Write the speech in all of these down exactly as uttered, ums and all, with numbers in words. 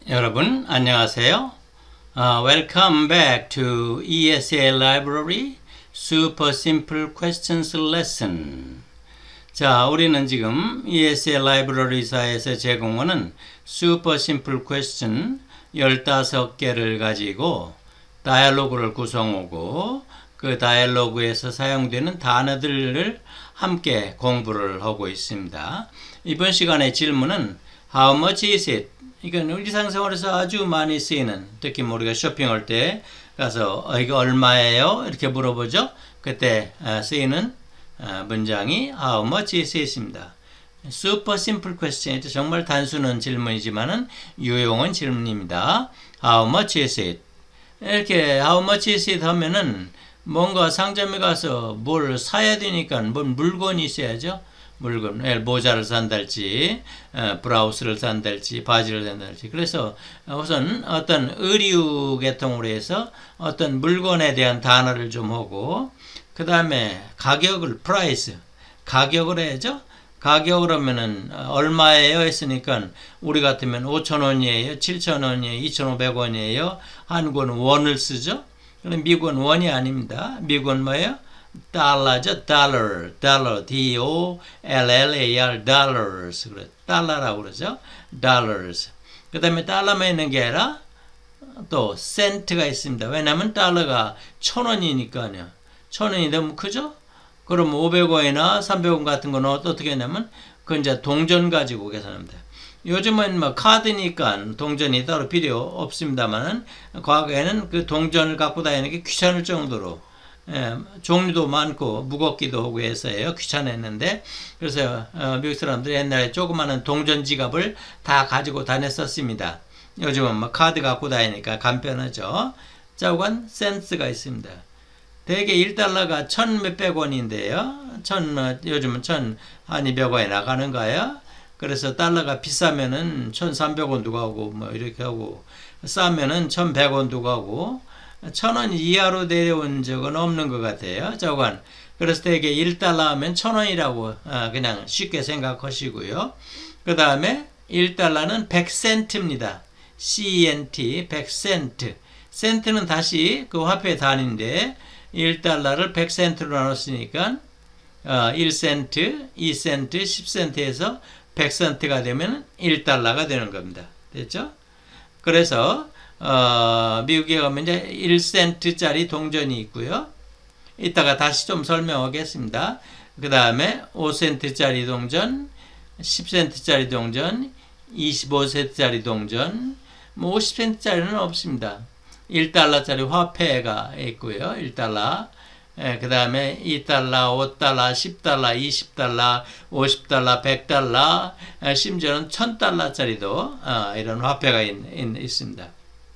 여러분 안녕하세요. Uh, welcome back to 이에스엘 Library Super Simple Questions Lesson. 자, 우리는 지금 이에스엘 Library사에서 제공하는 Super Simple Question 열다섯 개를 가지고 다이얼로그를 구성하고 그 다이얼로그에서 사용되는 단어들을 함께 공부를 하고 있습니다. 이번 시간의 질문은 How much is it? 이건 일상생활에서 아주 많이 쓰이는, 특히 우리가 쇼핑할 때 가서 어, 이거 얼마예요? 이렇게 물어보죠. 그때 어, 쓰이는 어, 문장이 How much is it입니다. Super simple question. 정말 단순한 질문이지만은 유용한 질문입니다. How much is it? 이렇게 How much is it 하면은 뭔가 상점에 가서 뭘 사야 되니까 뭔 물건이 있어야죠. 물건, 모자를 산달지, 브라우스를 산달지, 바지를 산달지. 그래서 우선 어떤 의류 계통으로 해서 어떤 물건에 대한 단어를 좀 하고, 그 다음에 가격을, price, 가격을 해야죠. 가격을 하면은 얼마예요 했으니까 우리 같으면 오천 원이에요, 칠천 원이에요, 이천오백 원이에요. 한국은 원을 쓰죠. 그럼 미국은 원이 아닙니다. 미국은 뭐예요? 달러죠. 달러, 달러, D O L L A R, dollars. 그래, 달러라고 그러죠. dollars. 그 다음에 달러만 있는 게 아니라 또 센트가 있습니다. 왜냐하면 달러가 천 원이니까요. 천 원이 너무 크죠? 그럼 오백 원이나 삼백 원 같은 건 어떻게 하냐면 그건 이제 동전 가지고 계산합니다. 요즘은 뭐 카드니까 동전이 따로 필요 없습니다만은 과거에는 그 동전을 갖고 다니는 게 귀찮을 정도로 예, 종류도 많고 무겁기도 하고 해서요. 귀찮았는데 그래서 어, 미국 사람들이 옛날에 조그마한 동전 지갑을 다 가지고 다녔었습니다. 요즘은 뭐 카드 갖고 다니니까 간편하죠. 자, 우선 센스가 있습니다. 대개 일 달러가 천 몇백 원인데요. 천, 요즘은 천 한 이백 원이 나가는 거예요. 그래서 달러가 비싸면은 천삼백 원도 가고 뭐 이렇게 하고 싸면은 천백 원도 가고 천 원 이하로 내려온 적은 없는 것 같아요. 저건. 그래서 되게 일 달러 하면 천 원이라고 그냥 쉽게 생각하시고요. 그 다음에 일 달러는 백 센트입니다. C N T, 백 센트. 센트는 다시 그 화폐 단위인데 일 달러를 백 센트로 나눴으니까 일 센트, 이 센트, 십 센트에서 백 센트가 되면 일 달러가 되는 겁니다. 됐죠? 그래서 어, 미국에 가면 이제 일 센트짜리 동전이 있고요. 이따가 다시 좀 설명하겠습니다. 그 다음에 오 센트짜리 동전, 십 센트짜리 동전, 이십오 센트짜리 동전, 뭐 오십 센트짜리는 없습니다. 일 달러짜리 화폐가 있고요. 일 달러. 예, 그 다음에 이 달러, 오 달러, 십 달러, 이십 달러, 오십 달러, 백 달러, 예, 심지어는 천 달러짜리도 어, 이런 화폐가 있, 있, 있습니다.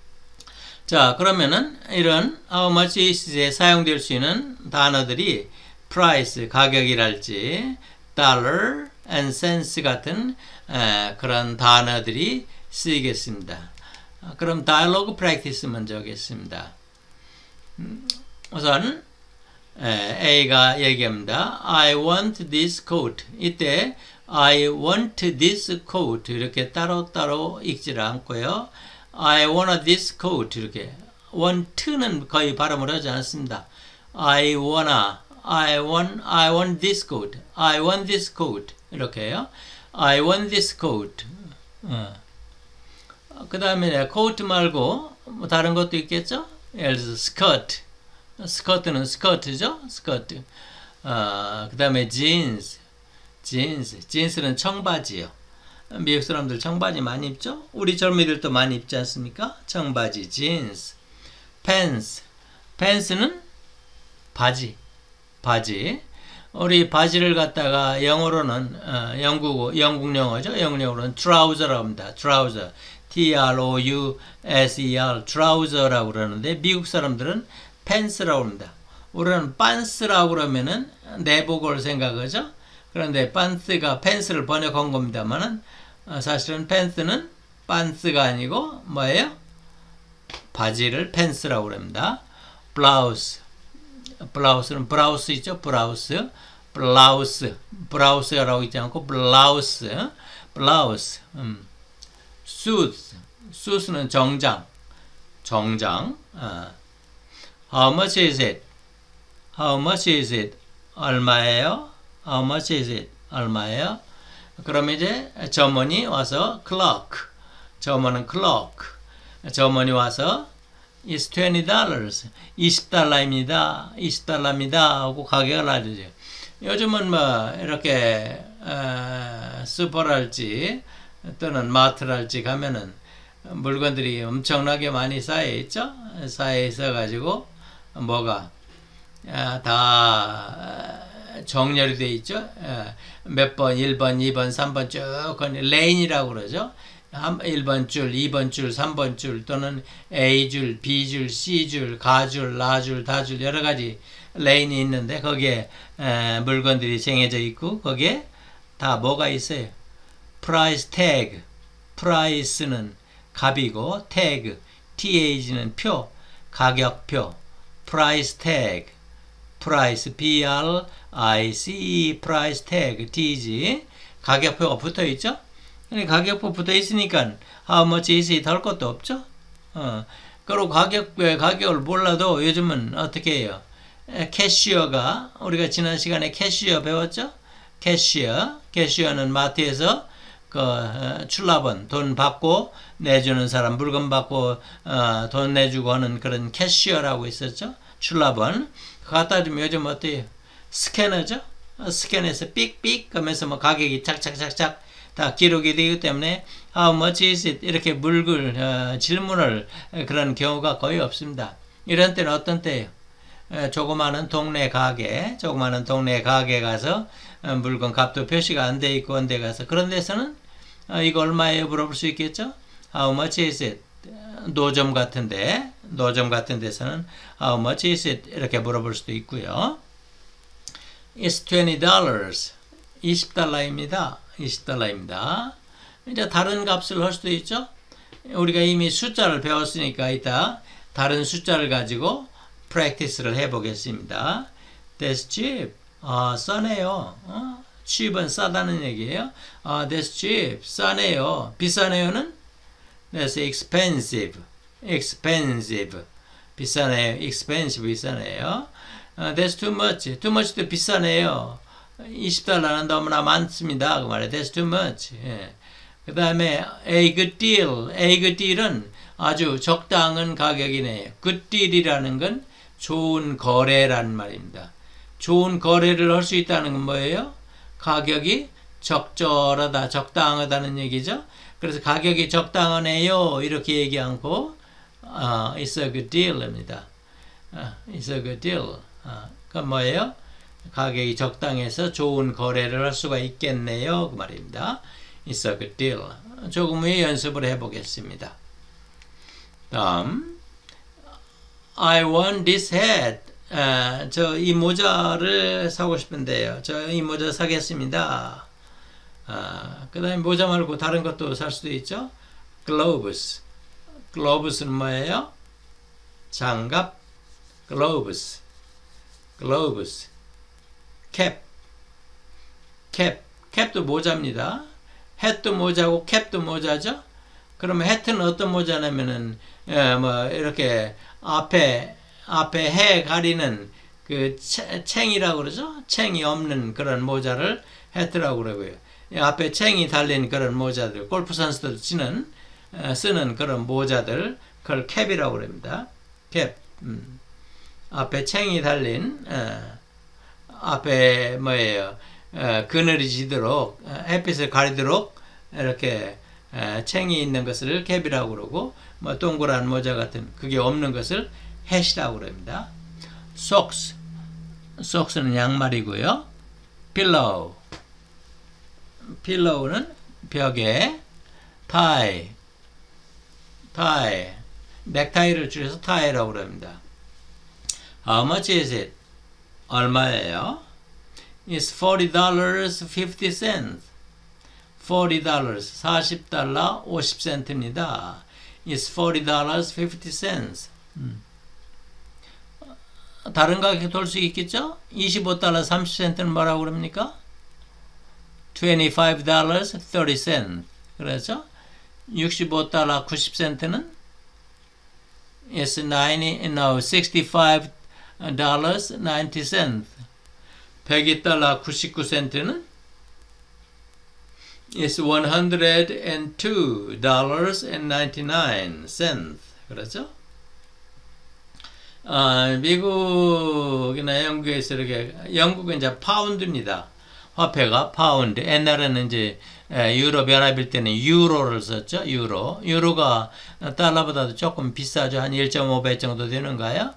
자, 그러면은 이런 how much is에 사용될 수 있는 단어들이 price, 가격이랄지 dollar and cents 같은 에, 그런 단어들이 쓰이겠습니다. 그럼 dialogue practice 먼저 하겠습니다. 음, 우선 에, A가 얘기합니다. I want this coat. 이때 I want this coat 이렇게 따로따로 읽지를 않고요. I want this coat 이렇게 want는 거의 발음을 하지 않습니다. I wanna, I want, I want this coat, I want this coat 이렇게요. I want this coat. 어. 그 다음에 coat 말고 뭐 다른 것도 있겠죠? 예를 들어서 skirt, skirt는 skirt죠? skirt. 어, 그 다음에 jeans, jeans, jeans는 청바지요. 미국 사람들 청바지 많이 입죠? 우리 젊은이들도 많이 입지 않습니까? 청바지, jeans. pants, pants는 바지, 바지. 우리 바지를 갖다가 영어로는 어, 영국 영국 영어죠? 영국 영어로는 trouser라고 합니다. trouser, T R O U S E R, trouser라고 그러는데 미국 사람들은 pants라고 합니다. 우리는 pants라고 그러면은 내복을 생각하죠? 그런데 pants가 팬츠를 번역한 겁니다만은 어, 사실은 팬츠는 pants가 아니고 뭐예요? 바지를 팬츠라고 합니다. 블라우스, 블라우스는 브라우스 있죠? 브라우스, 블라우스, 브라우스라고 있지 않고 블라우스, 블라우스, 음. suit, 수수는 정장, 정장. 어. How much is it? How much is it? 얼마예요? How much is it? 얼마예요? 그럼 이제 점원이 와서 clock. 점원은 clock. 점원이 와서 is twenty dollars. 이십 달러입니다. 이십 달러입니다. 하고 가격을 알려줘요. 요즘은 뭐 이렇게 어, 슈퍼랄지 또는 마트랄지 가면은 물건들이 엄청나게 많이 쌓여 있죠. 쌓여 있어 가지고 뭐가 아, 다 정렬이 돼 있죠. 몇 번, 일 번, 이 번, 삼 번 쭉 레인이라고 그러죠. 일 번 줄, 이 번 줄, 삼 번 줄 또는 A줄, B줄, C줄, 가줄, 나줄, 다줄 여러 가지 레인이 있는데 거기에 에, 물건들이 정해져 있고 거기에 다 뭐가 있어요. price tag. price는 값이고 tag, tag는 표, 가격표. price tag. price, P R I C E, price tag, tg. 가격표가 붙어 있죠. 가격표 붙어 있으니까 how much is it 할 것도 없죠. 어. 그리고 가격, 가격을 몰라도 요즘은 어떻게 해요? 캐시어가 우리가 지난 시간에 캐시어 배웠죠? 캐시어, 캐시어는 마트에서 그 어, 출납원 돈 받고 내주는 사람 물건 받고 어, 돈 내주고 하는 그런 캐시어라고 있었죠? 출납원. 갖다 주면 요즘 어때요? 스캐너죠? 스캔해서 삑삑 하면서 뭐 가격이 착착착착 다 기록이 되기 때문에 how much is it 이렇게 물글 어, 질문을 그런 경우가 거의 없습니다. 이런 때는 어떤 때예요? 에, 조그마한 동네 가게, 조그마한 동네 가게 가서 어, 물건 값도 표시가 안 돼 있고 한 데 가서 그런 데서는 어, 이거 얼마예요? 물어볼 수 있겠죠? how much is it? 노점 같은데, 노점 같은 데서는 how much is it? 이렇게 물어볼 수도 있고요. It's twenty dollars. 이십 달러입니다. 이십 달러입니다. 이제 다른 값을 할 수도 있죠. 우리가 이미 숫자를 배웠으니까 이따 다른 숫자를 가지고 practice를 해보겠습니다. That's cheap. 아, 싸네요. 어? cheap은 싸다는 얘기예요. 아, that's cheap. 싸네요. 비싸네요는 that's expensive. expensive. 비싸네요. expensive 비싸네요. Uh, that's too much. too much도 비싸네요. 이십 달러는 너무나 많습니다. 그 말이에요. That's too much. 예. 그 다음에 a good deal. a good deal은 아주 적당한 가격이네요. good deal이라는 건 좋은 거래라는 말입니다. 좋은 거래를 할 수 있다는 건 뭐예요? 가격이 적절하다, 적당하다는 얘기죠. 그래서 가격이 적당하네요. 이렇게 얘기 않고 uh, it's a good deal입니다. Uh, it's a good deal. Uh, 그건 뭐예요? 가격이 적당해서 좋은 거래를 할 수가 있겠네요. 그 말입니다. It's a good deal. 조금 더 연습을 해보겠습니다. 다음, I want this hat. 아, 저 이 모자를 사고 싶은데요. 저 이 모자 사겠습니다. 아, 그 다음에 모자 말고 다른 것도 살 수도 있죠. gloves. gloves는 뭐예요? 장갑. gloves. gloves. 캡. 캡. 캡도 모자입니다. hat도 모자고 캡도 모자죠. 그러면 hat는 어떤 모자냐면은 예, 뭐 이렇게 앞에 앞에 해 가리는 그 챙이라고 그러죠. 챙이 없는 그런 모자를 hat라고 그러고요. 앞에 챙이 달린 그런 모자들, 골프 선수들 쓰는 쓰는 그런 모자들 그걸 캡이라고 그럽니다. 캡. 음. 앞에 챙이 달린 어, 앞에 뭐예요? 어, 그늘이 지도록 어, 햇빛을 가리도록 이렇게 어, 챙이 있는 것을 캡이라고 그러고 뭐 동그란 모자 같은 그게 없는 것을 hat이라고 그럽니다. socks. socks는 양말이고요. pillow. pillow는 벽에 tie. tie. 넥타이를 줄여서 tie라고 그럽니다. How much is it? 얼마예요? It's forty dollars fifty cents. forty dollars 사십 달러 오십 센트입니다. It's forty dollars fifty cents. 음. 다른 가격 돌 수 있겠죠? 이십오 달러 삼십 센트는 뭐라고 그럽니까? twenty-five dollars thirty cents. 그렇죠? 육십오 달러 구십 센트는 is ninety, no, sixty-five dollars ninety cents. 백이 달러 구십구 센트는 is one hundred two dollars ninety-nine cents. 그렇죠? 아, 미국이나 영국에서 이렇게, 영국은 이제 파운드입니다. 화폐가 파운드. 옛날에는 이제 유럽 연합일 때는 유로를 썼죠. 유로. 유로가 달러보다도 조금 비싸죠. 한 일 점 오 배 정도 되는가요?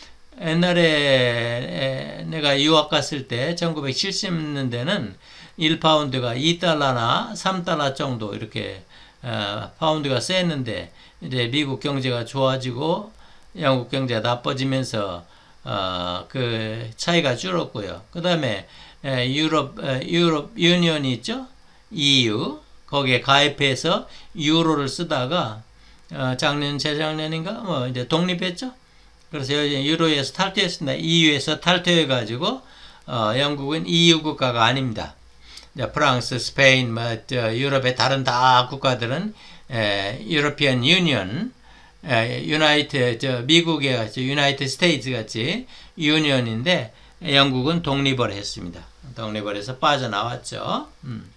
옛날에 내가 유학 갔을 때 천구백칠십 년대는 일 파운드가 이 달러나 삼 달러 정도 이렇게 파운드가 셌는데 이제 미국 경제가 좋아지고 영국 경제가 나빠지면서 어, 그 차이가 줄었고요. 그 다음에 유럽 유럽 유니언이 있죠. 이유 거기에 가입해서 유로를 쓰다가 어, 작년 재작년인가 뭐 이제 독립했죠. 그래서 유로에서 탈퇴했습니다. 이유에서 탈퇴해가지고 어, 영국은 이유 국가가 아닙니다. 프랑스, 스페인, 뭐, 유럽의 다른 다 국가들은 유로피언 유니언, 유나이트, 저 미국의 유나이티드 스테이트 같이 유니언인데 영국은 독립을 했습니다. 독립을 해서 빠져나왔죠. 음.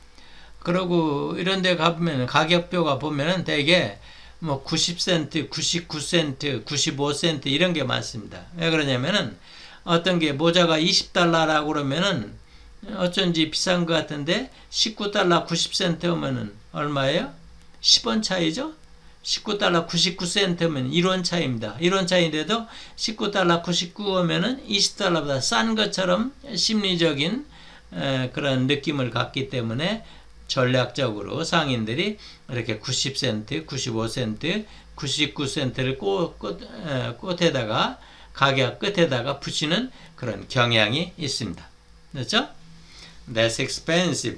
그리고 이런 데 가보면 가격표가 보면은 되게 뭐 구십 센트, 구십구 센트, 구십오 센트 이런 게 많습니다. 왜 그러냐면은 어떤 게 모자가 이십 달러라고 그러면은 어쩐지 비싼 것 같은데 십구 달러 구십 센트 하면은 얼마예요? 십 원 차이죠? 십구 달러 구십구 센트면 일 원 차이입니다. 일 원 차이인데도 십구 달러 구십구 하면은 이십 달러보다 싼 것처럼 심리적인 에, 그런 느낌을 갖기 때문에 전략적으로 상인들이 이렇게 구십 센트, 구십오 센트, 구십구 센트를 꽃, 꽃, 에, 꽃에다가 가격 끝에다가 붙이는 그런 경향이 있습니다. 그렇죠? That's expensive.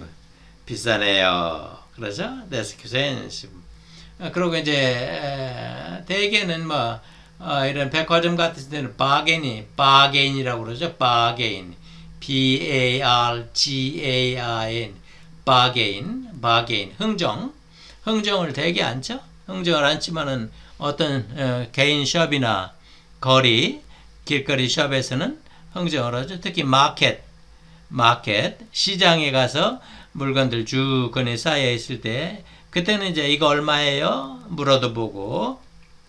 비싸네요. 그렇죠? That's expensive. 그리고 이제 에, 대개는 뭐 어, 이런 백화점 같은 데는 바게인이 바게인이라고 그러죠. 바게인, B A R G A I N, 바게인, 바게인, 흥정, 흥정을 되게 안죠. 흥정을 안지만은 어떤 어, 개인 숍이나 거리, 길거리 숍에서는 흥정을 하죠. 특히 마켓, 마켓 시장에 가서 물건들 쭉 거기 쌓여 있을 때. 그때는 이제 이거 얼마예요? 물어도 보고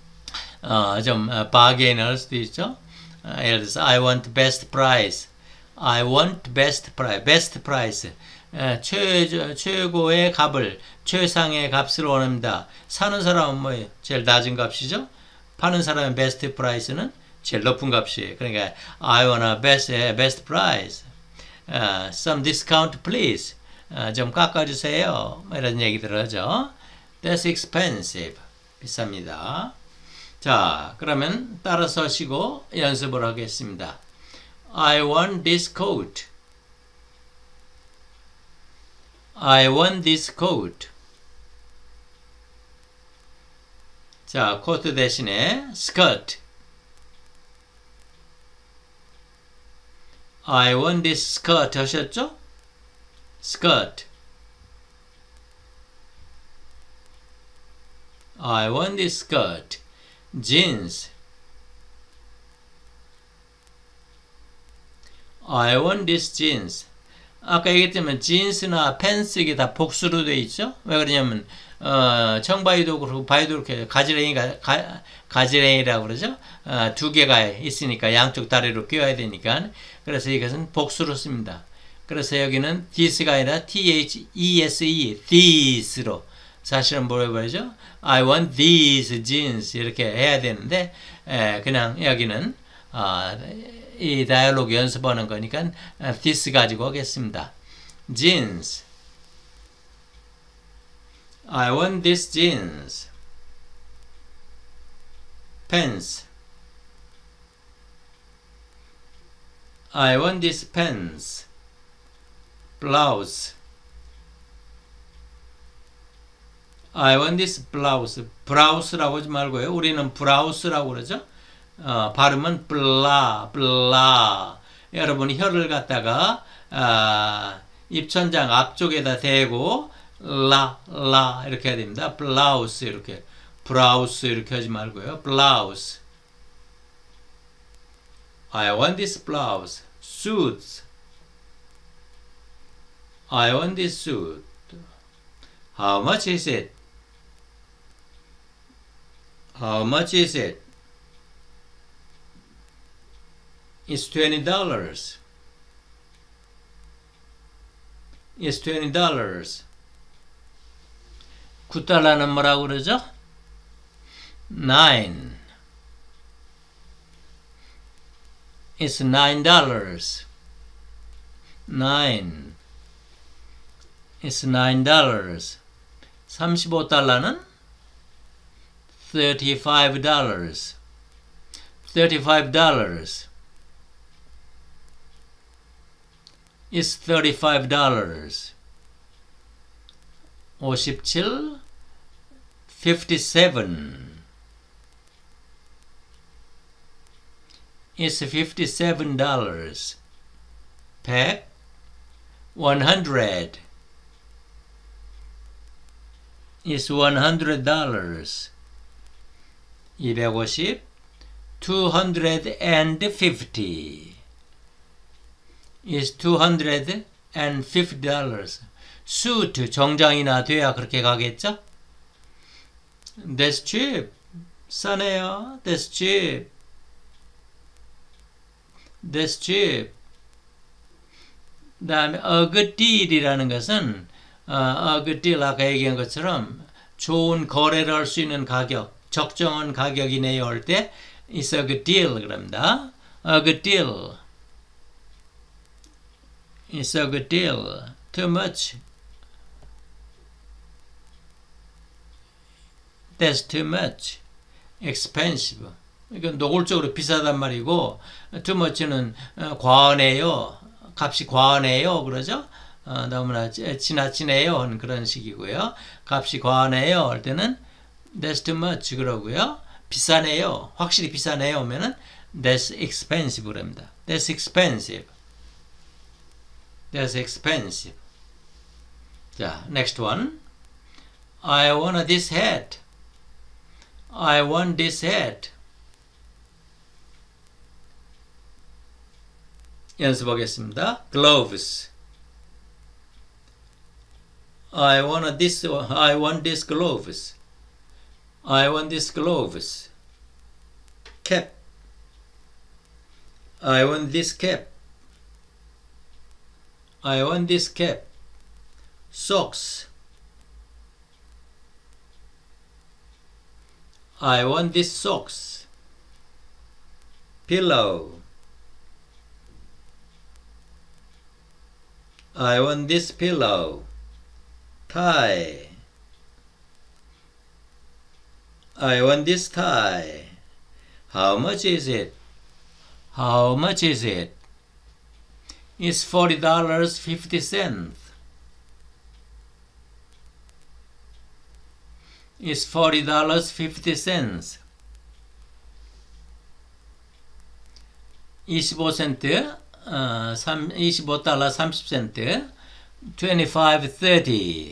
어, 좀 바게인을 할 수도 있죠. 어, 예를 들어서 I want best price, I want best price, best price. 에, 최, 최고의 값을, 최상의 값을 원합니다. 사는 사람은 뭐예요? 제일 낮은 값이죠. 파는 사람의 best price는 제일 높은 값이에요. 그러니까 I want a best, best price, uh, some discount please. 어, 좀 깎아주세요. 이런 얘기들을 하죠. That's expensive. 비쌉니다. 자, 그러면 따라서 쉬고 연습을 하겠습니다. I want this coat. I want this coat. 자, 코트 대신에 skirt. I want this skirt 하셨죠? skirt. I want this skirt. jeans. I want this jeans. 아까 얘기했지만 jeans나 pants 이게 다 복수로 돼 있죠? 왜 그러냐면 어, 청바지도 그렇고 바지도 그렇게 가지랭이가 가, 가지랭이라고 그러죠? 어, 두 개가 있으니까 양쪽 다리로 끼워야 되니까 그래서 이것은 복수로 씁니다. 그래서 여기는 this가 아니라 T-H-E-S-E, this로. 사실은 뭐라고 그러죠? I want these jeans. 이렇게 해야 되는데, 에, 그냥 여기는, 어, 이 다이얼로그 연습하는 거니까, this 가지고 하겠습니다. jeans. I want these jeans. pants. I want these pants. blouse. I want this blouse. 브라우스라고 하지 말고요. 우리는 브라우스라고 그러죠. 어, 발음은 블라, 블라. 여러분이 혀를 갖다가 어, 입천장 앞쪽에다 대고 라, 라 이렇게 해야 됩니다. 블라우스 이렇게, 브라우스 이렇게 하지 말고요. 블라우스. I want this blouse. Suits. I want this suit. How much is it? How much is it? It's twenty dollars. It's twenty dollars. 구 달러는 뭐라고 그러죠? nine. It's nine dollars. nine. It's nine dollars. 삼십오 달러는 thirty-five dollars. thirty-five dollars. It's thirty-five dollars. 오십칠. fifty-seven. It's fifty-seven dollars. 백. one hundred. It's one hundred dollars. 이백오십. two hundred fifty. It's two hundred fifty dollars. suit 정장이나 돼야 그렇게 가겠죠? That's cheap. 싸네요. That's cheap. That's cheap. 그 다음에 a good deal이라는 것은 uh, a good deal 아까 얘기한 것처럼 좋은 거래를 할 수 있는 가격, 적정한 가격이네요 할 때 it's a good deal 그럽니다. A good deal. It's a good deal. Too much. That's too much. Expensive. 이건 노골적으로 비싸단 말이고 too much는 과하네요. 값이 과하네요. 그러죠? 어, 너무나 지나치네요. 하는 그런 식이고요. 값이 과하네요. 할 때는 that's too much 그러고요. 비싸네요. 확실히 비싸네요. 하면은 that's expensive 그럽니다. That's expensive. That's expensive. 자, next one. I want this hat. I want this hat. 연습하겠습니다. gloves. I want this I want this gloves. I want this gloves. cap. I want this cap. I want this cap. socks. I want this socks. pillow. I want this pillow. tie. I want this tie. How much is it? How much is it? It's forty dollars and fifty cents. It's forty dollars and fifty cents. 이십오 센트, 어, 이십오 달러 삼십 센트, twenty-five thirty.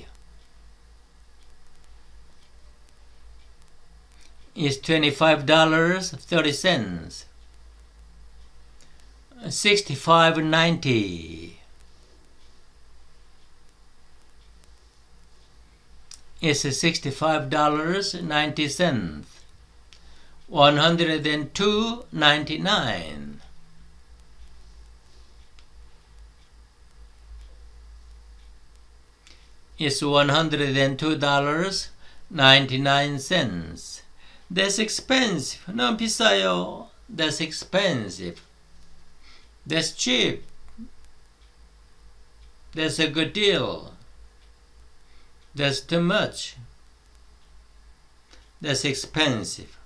Is twenty-five dollars and thirty cents. sixty-five ninety. Is sixty-five dollars and ninety cents. one hundred two ninety-nine. Is one hundred two dollars and ninety-nine cents. That's expensive. 너무 비싸요. That's expensive. That's cheap. That's a good deal. That's too much. That's expensive.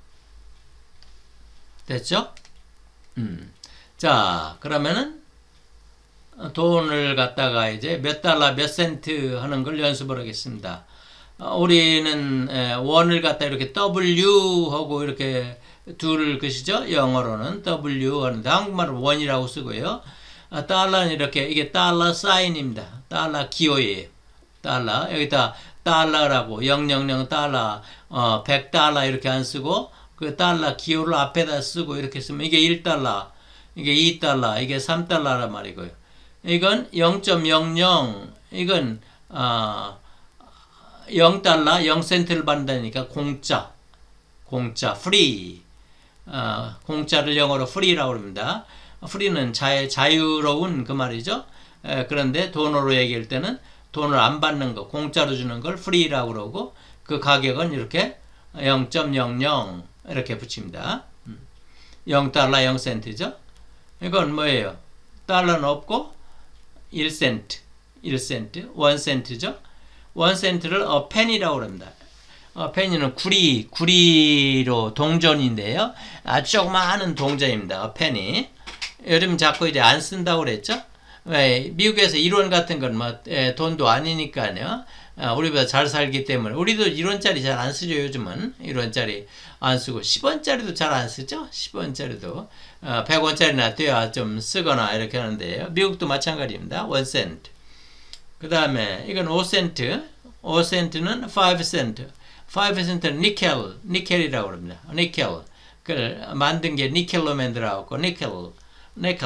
됐죠? 음. 자, 그러면은 돈을 갖다가 이제 몇 달러 몇 센트 하는 걸 연습을 하겠습니다. 어, 우리는 에, 원을 갖다 이렇게 W 하고 이렇게 둘 것이죠. 영어로는 W 하는데 한국말은 원이라고 쓰고요. 아, 달러는 이렇게 이게 달러 사인입니다. 달러 기호예요. 달러. 여기다 달러라고 영영 달러, 어, 백 달러 이렇게 안 쓰고 그 달러 기호를 앞에다 쓰고 이렇게 쓰면 이게 일 달러, 이게 이 달러, 이게 삼 달러란 말이고요. 이건 영 점 영영, 이건 어, 영 달러, 영 센트를 받는다니까 공짜, 공짜, free. 어, 공짜를 영어로 free라고 합니다. free는 자, 자유로운 그 말이죠. 에, 그런데 돈으로 얘기할 때는 돈을 안 받는 거, 공짜로 주는 걸 free라고 그러고 그 가격은 이렇게 영 점 영영 이렇게 붙입니다. 영 달러 영 센트죠. 이건 뭐예요? 달러는 없고 일 센트, 일 센트, 일 센트죠. 일 센트를 어 penny라고 합니다. 어, penny는 구리, 구리로 동전인데요. 아주 조그마한 동전입니다. 어, penny. 요즘 자꾸 이제 안 쓴다고 그랬죠. 왜? 미국에서 일 원 같은 건 뭐 돈도 아니니까요. 아, 우리보다 잘 살기 때문에 우리도 일 원짜리 잘 안 쓰죠. 요즘은 일 원짜리 안 쓰고 십 원짜리도 잘 안 쓰죠. 십 원짜리도 어, 백 원짜리나 돼야 좀 쓰거나 이렇게 하는데요. 미국도 마찬가지입니다. 일 센트. 그 다음에 이건 오 센트. 오 센트는 오 센트. 오 센트는 니켈, 니켈이라고 합니다. 니켈. 그걸 만든 게 니켈로 만들어갖고 니켈, 니켈.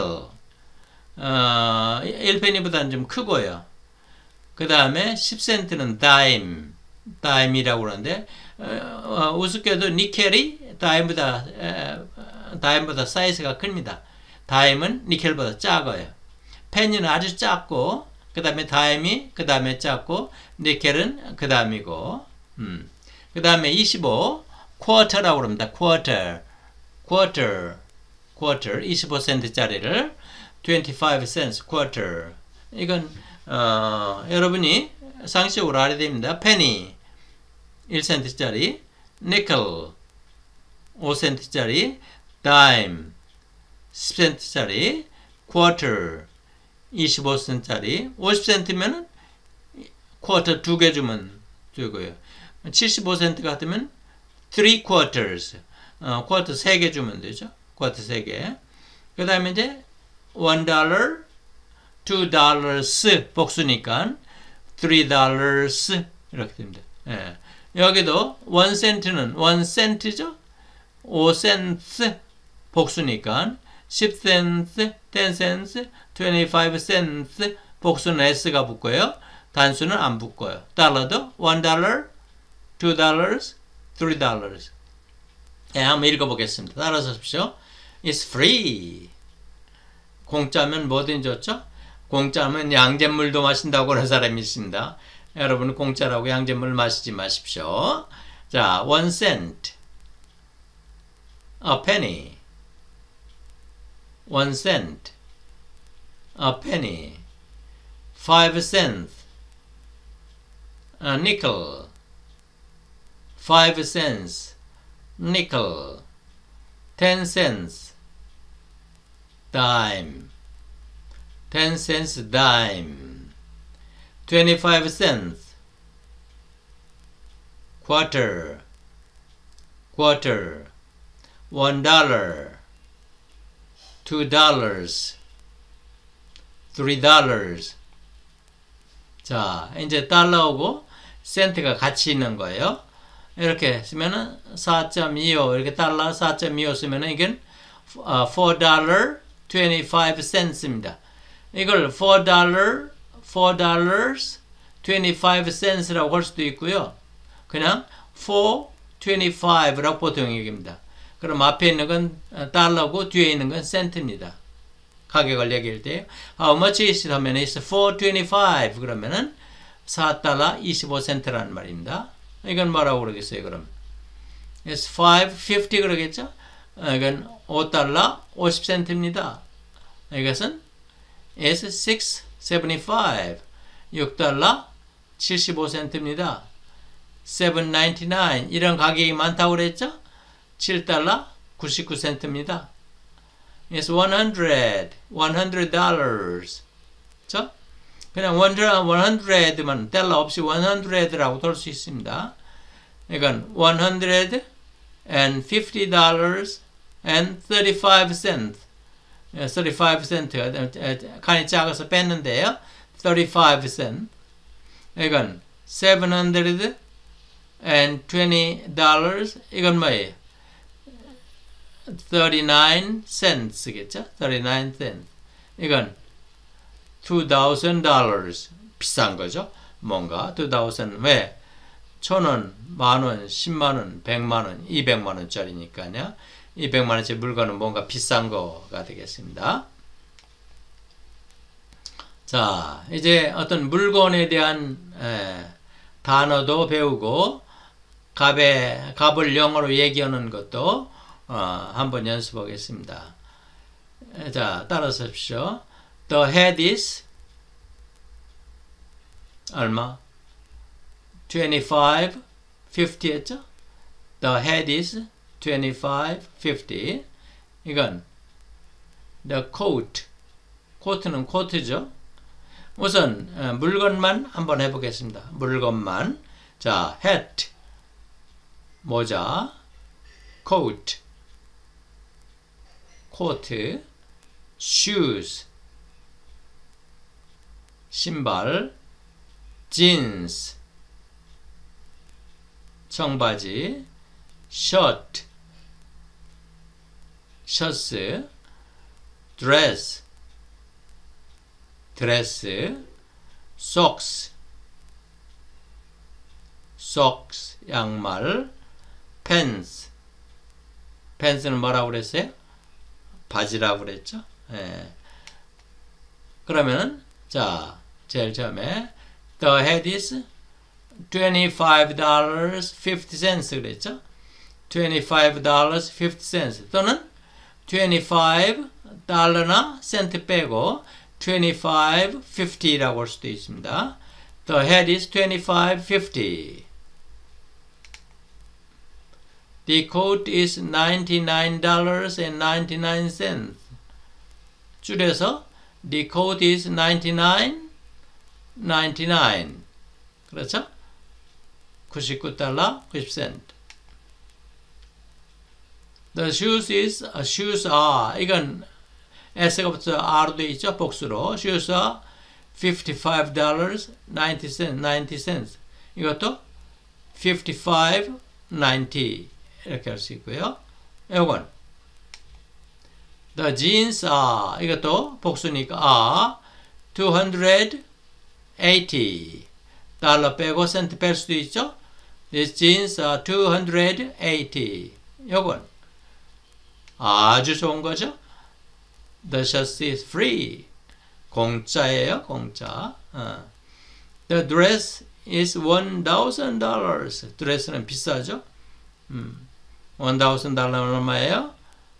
어, 일 페니보다는 좀 크고요. 그 다음에 십 센트는 다임, 다임이라고 그러는데 어, 우습게도 니켈이 다임보다 에, 다임보다 사이즈가 큽니다. 다임은 니켈보다 작아요. 펜니는 아주 작고 그 다음에 다임이 그 다음에 작고 니켈은 그 다음이고 음. 그 다음에 이십오 쿼터라고 그럽니다. 쿼터, 쿼터, 쿼터 이십오 센트짜리를 이십오 센트 쿼터. 이건 어, 여러분이 상식으로 알아야 됩니다. penny 일 센트짜리, nickel 오 센트짜리, dime 십 센트짜리, quarter 이십오 센트짜리, 오십 센트면은 quarter 두 개 주면 되고요. 칠십오 센트 같으면 three quarters, 어, quarter 세 개 주면 되죠. quarter 세 개. 그 다음에 이제 one dollar, two dollars 복수니까 three dollars 이렇게 됩니다. 예. 여기도 one cent는 one cent죠. 오 센트 복수니까 십 센트, ten cents, twenty-five cents 복수는 s가 붙고요. 단수는 안 붙고요. 달러도 one dollar, two dollars, three dollars. 예, 한번 읽어보겠습니다. 따라서 하십시오. It's free. 공짜면 뭐든 좋죠? 공짜면 양잿물도 마신다고 하는 사람이 있습니다. 여러분은 공짜라고 양잿물 마시지 마십시오. 자, one cent, a penny, one cent, a penny, five cents, a nickel, five cents, nickel, ten cents, dime, ten cents dime, twenty-five cents, quarter, quarter, one dollar, two dollars, three dollars. 자, 이제 달러하고 센트가 같이 있는 거예요. 이렇게 쓰면은 사 점 이오, 이렇게 달러 사 점 이오 쓰면은 이건 four dollars twenty-five cents입니다. 이걸 four dollars, four dollars twenty-five cents라고 할 수도 있고요. 그냥 four twenty-five라고 보통 얘기합니다. 그럼 앞에 있는 건 달러고 뒤에 있는 건 센트입니다. 가격을 얘기할 때 How much is it? 하면 it's four twenty-five 그러면은 사 달러 이십오 센트라는 말입니다. 이건 뭐라고 그러겠어요? 그럼 it's five fifty 그러겠죠? 이건 오 달러 오십 센트입니다. 이것은 it's six seventy-five 육 달러 칠십오 센트입니다. seven ninety-nine 이런 가격이 많다고 그랬죠? 칠 달러 구십구 센트입니다. It's one hundred, one hundred dollars. 그렇죠? 그냥 one hundred만 달러 없이 one hundred라고 돌 수 있습니다. 이건 one hundred fifty dollars and thirty-five cents. thirty-five cent 칸이 작아서 뺐는데요. thirty-five cents. 이건 seven hundred twenty dollars. 이건 뭐예요? thirty-nine cents겠죠? thirty-nine cents. 이건 two thousand dollars. 비싼 거죠? 뭔가 two thousand. 왜? 천원, 만원, 십만원, 백만원, 이백만원짜리니까요. 이백만원짜리 물건은 뭔가 비싼 거가 되겠습니다. 자, 이제 어떤 물건에 대한 에, 단어도 배우고 값의, 값을 영어로 얘기하는 것도 어, 한번 연습하겠습니다. 자, 따라서 하십시오. The head is 얼마? twenty-five fifty 했죠? The head is twenty-five fifty. 이건 the coat. 코트는 코트죠. 우선 물건만 한번 해보겠습니다. 물건만. 자, hat 모자, coat 코트, shoes 신발, jeans 청바지, shirt 셔츠, dress 드레스, socks socks 양말, pants pants는 뭐라고 그랬어요? 바지라고 그랬죠? 예. 그러면은 자, 제일 처음에 the head is twenty-five dollars fifty cents 그랬죠? twenty-five dollars fifty cents 또는 twenty-five 달러나 센트 빼고 twenty-five fifty라고 할 수도 있습니다. The head is twenty-five fifty. The coat is ninety-nine dollars and ninety-nine cents. 줄여서 the coat is ninety-nine ninety-nine. 그렇죠? 구십구 달러 구십 센트. The shoes is uh, shoes are 이건 S가 붙어 R로 되어 있죠. 복수로 shoes are fifty-five dollars ninety cents ninety cents. 이것도 fifty-five ninety 이렇게 할 수 있고요. 이건 the jeans are 이것도 복수니까 are two hundred eighty 달러 빼고 센트 뺄 수도 있죠. These jeans are two hundred eighty. 이건 아주 좋은 거죠. The shirt is free. 공짜예요, 공짜. 어. The dress is one thousand dollars. 드레스는 비싸죠. 음. one thousand 달러는 얼마예요?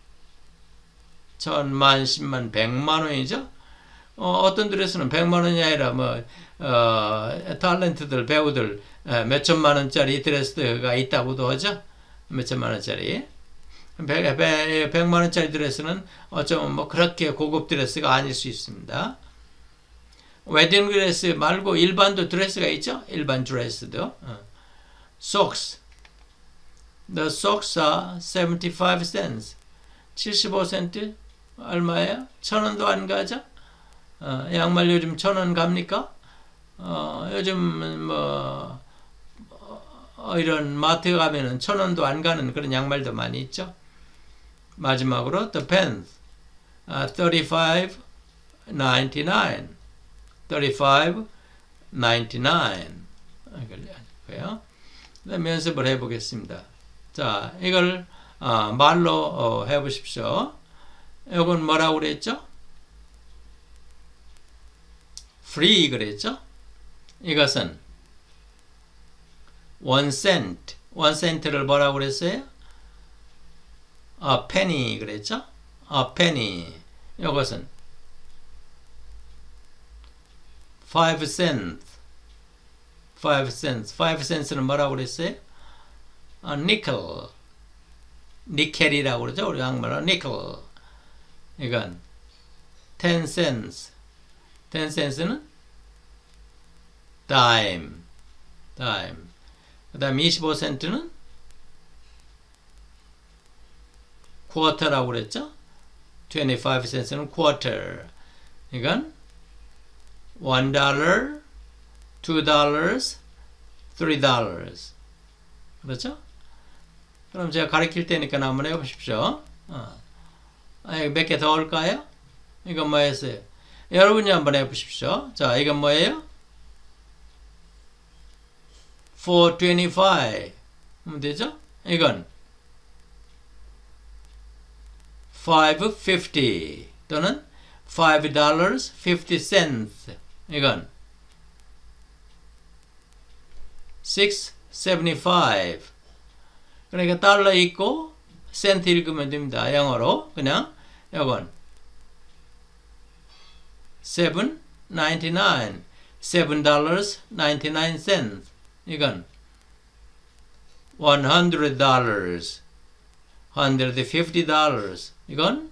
천만, 십만, 백만 원이죠. 어, 어떤 드레스는 백만 원이 아니라 뭐 어, 탤런트들, 배우들 몇 천만 원짜리 드레스가 있다고도 하죠. 몇 천만 원짜리. 백만 원짜리 드레스는 어쩌면 뭐 그렇게 고급 드레스가 아닐 수 있습니다. 웨딩 드레스 말고 일반도 드레스가 있죠? 일반 드레스도. 어. Socks. The socks are seventy-five cents. 칠십오 센트 얼마예요? 천 원도 안 가죠? 어, 양말 요즘 천 원 갑니까? 어, 요즘 뭐 어, 이런 마트 가면은 천 원도 안 가는 그런 양말도 많이 있죠. 마지막으로 the pants uh, thirty-five ninety-nine thirty-five ninety-nine 이거고요. 그다음 연습을 해보겠습니다. 자, 이걸 어, 말로 어, 해보십시오. 이건 뭐라고 그랬죠? free 그랬죠? 이것은 one cent one cent를 뭐라고 그랬어요? a penny 그랬죠? a penny. 이것은 five cents five cents five cents는 뭐라고 그랬어요? a nickel 니켈이라고 그러죠? 우리 한국말로 nickel. 이건 ten cents ten cents는 dime dime. 그 다음 이십오 센트는 quarter라고 그랬죠? twenty-five cents는 quarter. 이건 one dollar two dollars, three dollars. 그렇죠? 그럼 제가 가르칠 테니까 한번 해보십시오. 어. 몇 개 더 올까요? 이건 뭐였어요? 여러분이 한번 해보십시오. 자, 이건 뭐예요? four twenty-five. 하면 되죠? 이건 five fifty 또는 five dollars fifty cents. 이건 six seventy-five. 그러니까 달러 있고 센트 읽으면 됩니다. 영어로 그냥 이건 seven ninety-nine, seven dollars ninety-nine cents. 이건 one hundred dollars, one hundred fifty dollars. 이건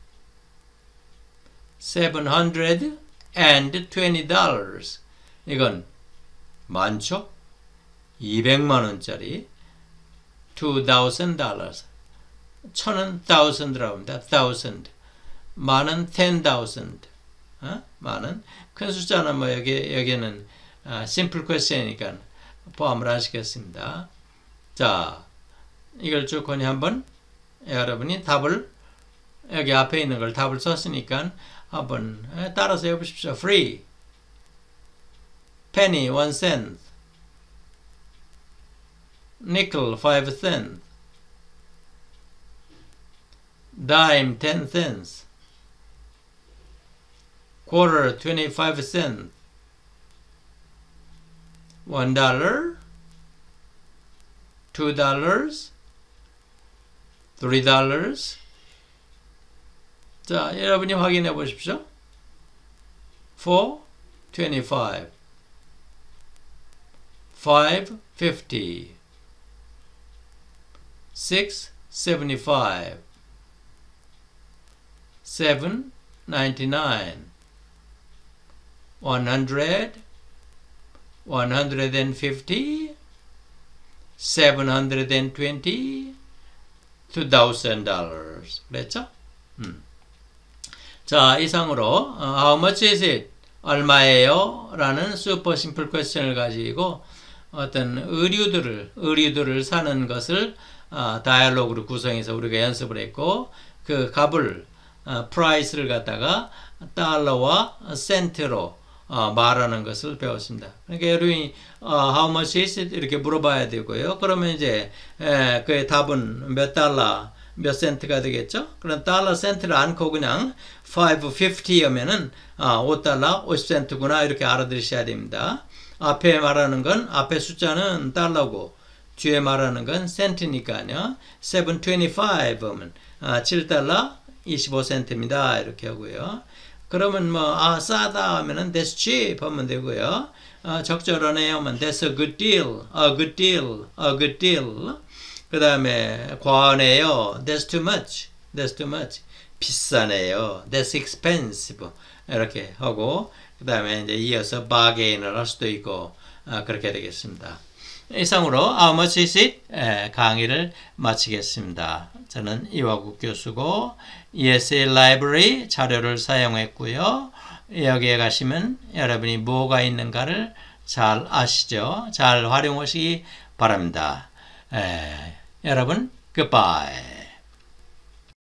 seven hundred twenty dollars. 이건 많죠? 이백만 원짜리 two thousand dollars. 천은 thousand라고 합니다. thousand. 만은 ten thousand. 어? 만은 큰 숫자는 뭐 여기 여기는 아, simple question이니까 포함을 하시겠습니다. 자, 이걸 쭉 거니 한번 여러분이 답을 여기 앞에 있는 걸 답을 썼으니까 한번 따라서 해보십시오. free, penny one cent, nickel five cents, dime ten cents, quarter twenty-five cents, one dollar, two dollars, three dollars. 자, 여러분이 확인해 보십시오. four twenty-five, five fifty, six seventy-five, seven ninety-nine, one hundred, one hundred fifty, seven hundred twenty, two thousand dollars. 그랬죠? 음. 자, 이상으로 uh, How much is it? 얼마예요? 라는 슈퍼 심플 퀘스천을 가지고 어떤 의류들을 의류들을 사는 것을 어, 다이얼로그로 구성해서 우리가 연습을 했고, 그 값을 어, price를 갖다가 달러와 센트로 어, 말하는 것을 배웠습니다. 그러니까 여러분이 어, how much is it? 이렇게 물어봐야 되고요. 그러면 이제 에, 그의 답은 몇 달러, 몇 센트가 되겠죠? 그럼 달러 센트를 않고 그냥 five fifty면은 어, 오 달러 오십 센트구나 이렇게 알아들으셔야 됩니다. 앞에 말하는 건 앞에 숫자는 달러고 뒤에 말하는 건 센트니까요. seven twenty-five 하면 아, 칠 달러 이십오 센트입니다. 이렇게 하고요. 그러면 뭐 아 싸다 하면은 that's cheap 하면 되고요. 아, 적절하네요 하면 that's a good deal, a good deal, a good deal. 그 다음에 과하네요. that's too much, that's too much. 비싸네요. that's expensive. 이렇게 하고 그 다음에 이제 이어서 bargain을 할 수도 있고 아, 그렇게 되겠습니다. 이상으로 How much is it? 에, 강의를 마치겠습니다. 저는 이화국 교수고 이에스엘 라이브러리 자료를 사용했고요. 여기에 가시면 여러분이 뭐가 있는가를 잘 아시죠? 잘 활용하시기 바랍니다. 에, 여러분, goodbye.